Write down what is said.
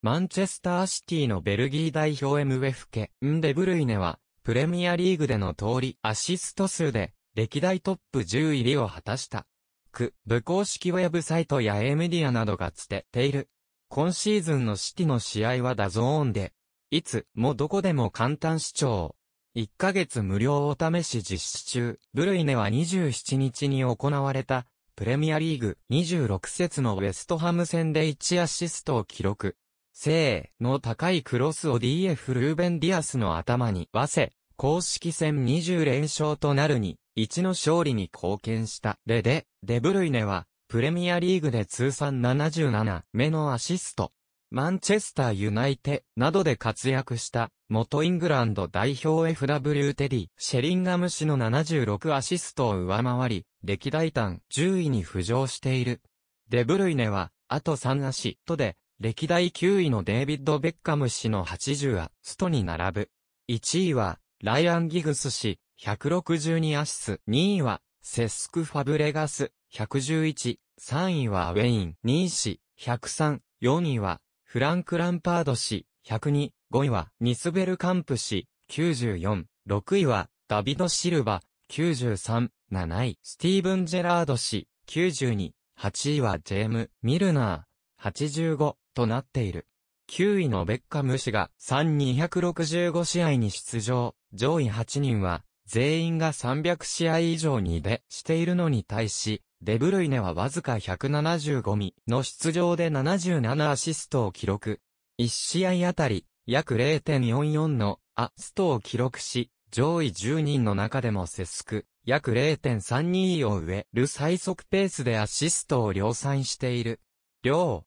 マンチェスターシティのベルギー代表 MF デブルイネは、プレミアリーグでの通りアシスト数で、歴代トップ10入りを果たした。部公式ウェブサイトや A メディアなどが伝っている。今シーズンのシティの試合はダゾーンで、いつもどこでも簡単視聴。1ヶ月無料お試し実施中。ブルイネは27日に行われた、プレミアリーグ26節のウェストハム戦で1アシストを記録。精の高いクロスを DF ルーベン・ディアスの頭に合わせ、公式戦20連勝となる2-1の勝利に貢献した。デブルイネは、プレミアリーグで通算77目のアシスト。マンチェスターユナイテなどで活躍した元イングランド代表 FW テディ・シェリンガム氏の76アシストを上回り、歴代単10位に浮上している。デブルイネは、あと3アシストで、歴代9位のデイビッド・ベッカム氏の80アシストに並ぶ。1位は、ライアン・ギグス氏、162アシス。2位は、セスク・ファブレガス、111。3位はウェイン・ニー氏、103。4位は、フランク・ランパード氏、102。5位は、ニスベルカンプ氏、94。6位は、ダビド・シルバ、93。7位、スティーブン・ジェラード氏、92。8位は、ジェーム・ミルナー、85。となっている。9位のベッカム氏が265試合に出場。上位8人は、全員が300試合以上にしているのに対し、デブルイネはわずか175の出場で77アシストを記録。1試合あたり、約 0.44 のアシストを記録し、上位10人の中でもセスク、約 0.32 を上る最速ペースでアシストを量産している。量。